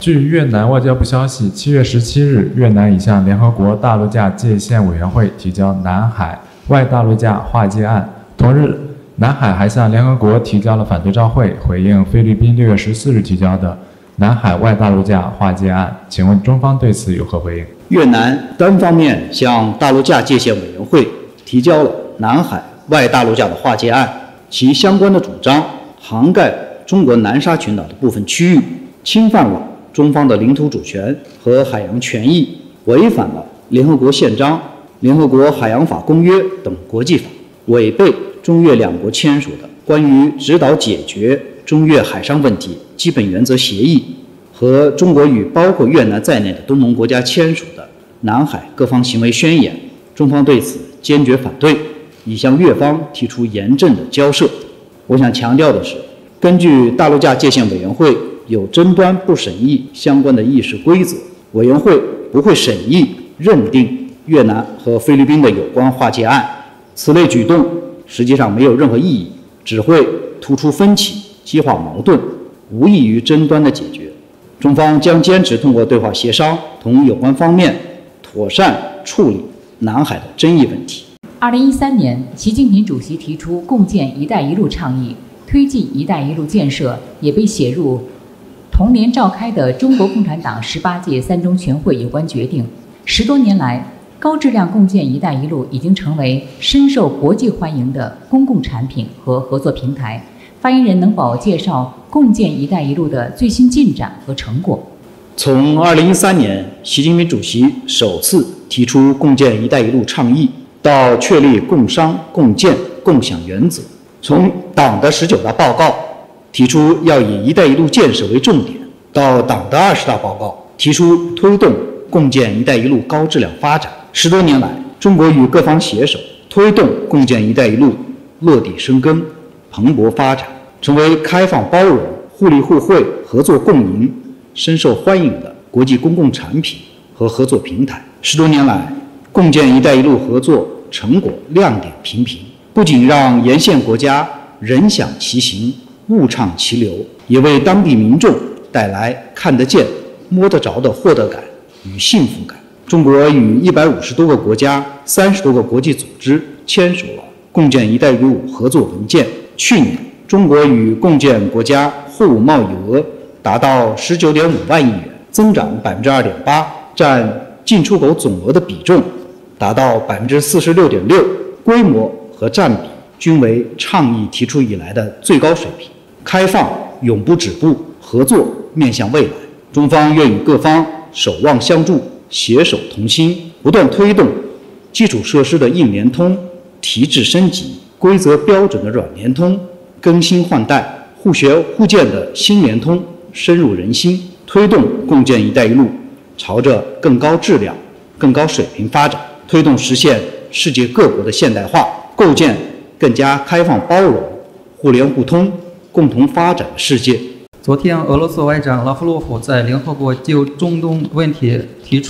据越南外交部消息，7月17日，越南已向联合国大陆架界限委员会提交南海外大陆架划界案。同日，南海还向联合国提交了反对照会，回应菲律宾6月14日提交的南海外大陆架划界案。请问中方对此有何回应？ 越南单方面向大陆架界限委员会提交了南海外大陆架的划界案，其相关的主张涵盖中国南沙群岛的部分区域，侵犯了中方的领土主权和海洋权益，违反了联合国宪章、联合国海洋法公约等国际法，违背中越两国签署的关于指导解决中越海上问题基本原则协议和中国与包括越南在内的东盟国家签署的南海各方行为宣言。中方对此坚决反对，已向越方提出严正的交涉。我想强调的是，根据大陆架界限委员会有争端不审议相关的议事规则，委员会不会审议认定越南和菲律宾的有关划界案。此类举动实际上没有任何意义，只会突出分歧，激化矛盾，无异于争端的解决。中方将坚持通过对话协商，同有关方面妥善处理南海的争议问题。 2013年，习近平主席提出共建“一带一路”倡议，推进“一带一路”建设也被写入同年召开的中国共产党18届3中全会有关决定。10多年来，高质量共建“一带一路”已经成为深受国际欢迎的公共产品和合作平台。发言人能否介绍共建“一带一路”的最新进展和成果？ 从2013年习近平主席首次提出共建“一带一路”倡议，到确立共商、共建、共享原则，从党的19大报告提出要以“一带一路”建设为重点，到党的20大报告提出推动共建“一带一路”高质量发展。10多年来，中国与各方携手推动共建“一带一路”落地生根、蓬勃发展，成为开放包容、互利互惠、合作共赢、深受欢迎的国际公共产品和合作平台。10多年来，共建“一带一路”合作成果亮点频频，不仅让沿线国家人享其行、物畅其流，也为当地民众带来看得见、摸得着的获得感与幸福感。中国与150多个国家、30多个国际组织签署了共建“一带一路”合作文件。去年，中国与共建国家货物贸易额达到19.5万亿元，增长2.8%，占进出口总额的比重达到46.6%，规模和占比均为倡议提出以来的最高水平。开放永不止步，合作面向未来。中方愿与各方守望相助，携手同心，不断推动基础设施的硬联通、提质升级、规则标准的软联通、更新换代、互学互鉴的新联通深入人心，推动共建“一带一路”朝着更高质量、更高水平发展，推动实现世界各国的现代化，构建更加开放包容、互联互通、共同发展的世界。 昨天，俄罗斯外长拉夫洛夫在联合国就中东问题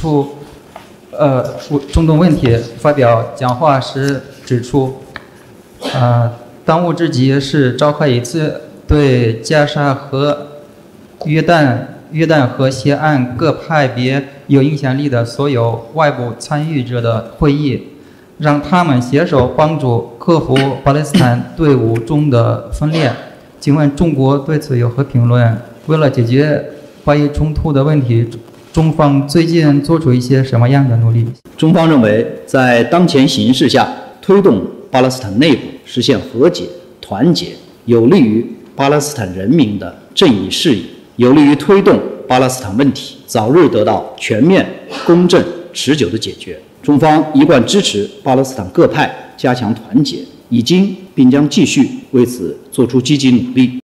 发表讲话时指出，当务之急是召开一次对加沙和约旦河西岸各派别有影响力的所有外部参与者的会议，让他们携手帮助克服巴勒斯坦队伍中的分裂。请问中国对此有何评论？为了解决巴以冲突的问题，中方最近做出一些什么样的努力？ 中方认为，在当前形势下，推动巴勒斯坦内部实现和解、团结，有利于巴勒斯坦人民的正义事业，有利于推动巴勒斯坦问题早日得到全面、公正、持久的解决。中方一贯支持巴勒斯坦各派加强团结，已经并将继续为此做出积极努力。